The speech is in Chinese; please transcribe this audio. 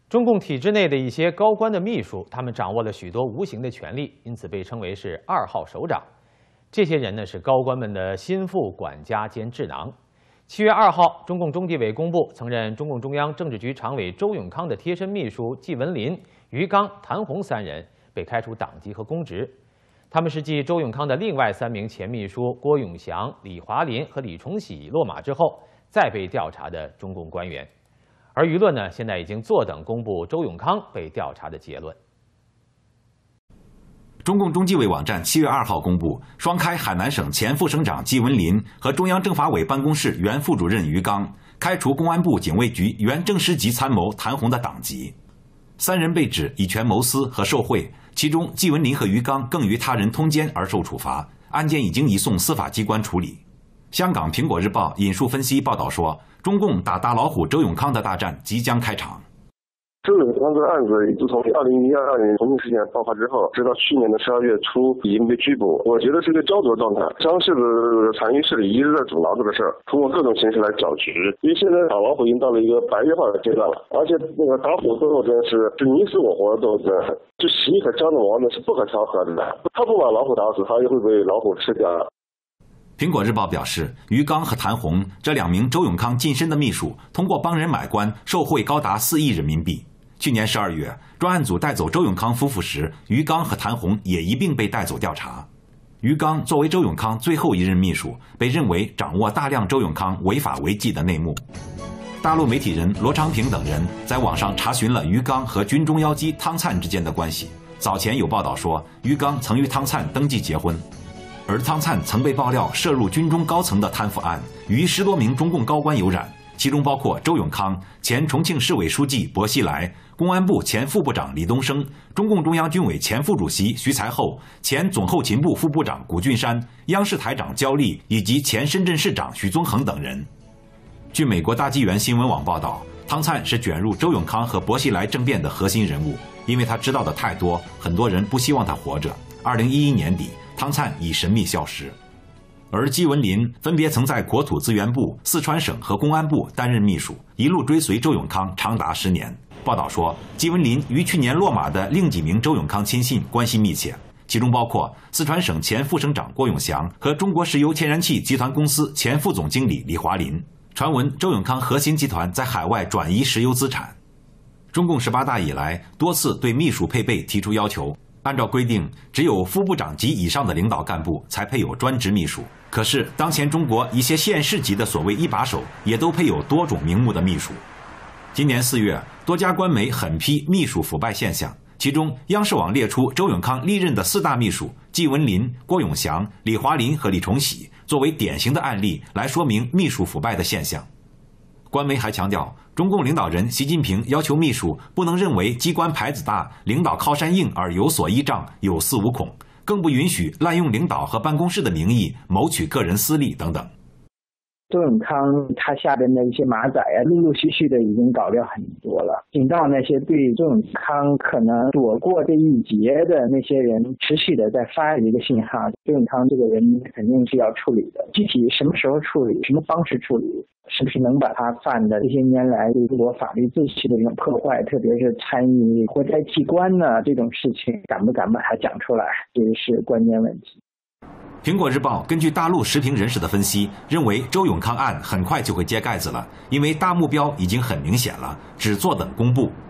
中共体制内的一些高官的秘书，他们掌握了许多无形的权力，因此被称为是2号首长。这些人呢是高官们的心腹、管家兼智囊。7月2号，中共中纪委公布，曾任中共中央政治局常委周永康的贴身秘书季文林、于刚、谭红3人被开除党籍和公职。他们是继周永康的另外3名前秘书郭永祥、李华林和李崇禧落马之后，再被调查的中共官员。而舆论呢，现在已经坐等公布周永康被调查的结论。 中共中纪委网站7月2号公布，双开海南省前副省长季文林和中央政法委办公室原副主任于刚，开除公安部警卫局原正师级参谋谭红的党籍。3人被指以权谋私和受贿，其中季文林和于刚更与他人通奸而受处罚，案件已经移送司法机关处理。香港《苹果日报》引述分析报道说，中共打大老虎周永康的大战即将开场。 周永康这个案子，自从2012年重庆事件爆发之后，直到去年的12月初已经被拘捕。我觉得是个焦灼状态，张氏的残余势力一直在阻挠这个事儿，通过各种形式来搅局。因为现在打老虎已经到了一个白热化的阶段了，而且那个打虎斗争是你死我活的斗争，就习和江的王呢是不可调和的。他不把老虎打死，他又会被老虎吃掉。 苹果日报表示，于刚和谭红这2名周永康近身的秘书，通过帮人买官受贿高达4亿人民币。去年12月，专案组带走周永康夫妇时，于刚和谭红也一并被带走调查。于刚作为周永康最后一任秘书，被认为掌握大量周永康违法违纪的内幕。大陆媒体人罗长平等人在网上查询了于刚和军中妖姬汤灿之间的关系。早前有报道说，于刚曾与汤灿登记结婚。而汤灿曾被爆料涉入军中高层的贪腐案，与10多名中共高官有染，其中包括周永康、前重庆市委书记薄熙来、公安部前副部长李东生、中共中央军委前副主席徐才厚、前总后勤部副部长谷俊山、央视台长焦丽以及前深圳市长许宗衡等人。据美国大纪元新闻网报道，汤灿是卷入周永康和薄熙来政变的核心人物，因为他知道的太多，很多人不希望他活着。2011年底，汤灿已神秘消失。而季文林分别曾在国土资源部、四川省和公安部担任秘书，一路追随周永康长达10年。报道说，季文林与去年落马的另几名周永康亲信关系密切，其中包括四川省前副省长郭永祥和中国石油天然气集团公司前副总经理李华林。传闻周永康核心集团在海外转移石油资产。中共18大以来，多次对秘书配备提出要求。按照规定，只有副部长级以上的领导干部才配有专职秘书。可是，当前中国一些县市级的所谓一把手，也都配有多种名目的秘书。今年4月，多家官媒狠批秘书腐败现象，其中央视网列出周永康历任的4大秘书季文林、郭永祥、李华林和李崇禧作为典型的案例来说明秘书腐败的现象。官媒还强调，中共领导人习近平要求秘书不能认为机关牌子大、领导靠山硬而有所依仗、有恃无恐，更不允许滥用领导和办公室的名义谋取个人私利等等。 周永康他下边的一些马仔啊，陆陆续续的已经搞掉很多了，警告那些对周永康可能躲过这一劫的那些人，持续的在发一个信号，周永康这个人肯定是要处理的，具体什么时候处理，什么方式处理，是不是能把他犯的这些年来对中国法律秩序的这种破坏，特别是参与国家机关呢这种事情，敢不敢把它讲出来，这是关键问题。 苹果日报根据大陆时评人士的分析，认为周永康案很快就会揭盖子了，因为大目标已经很明显了，只坐等公布。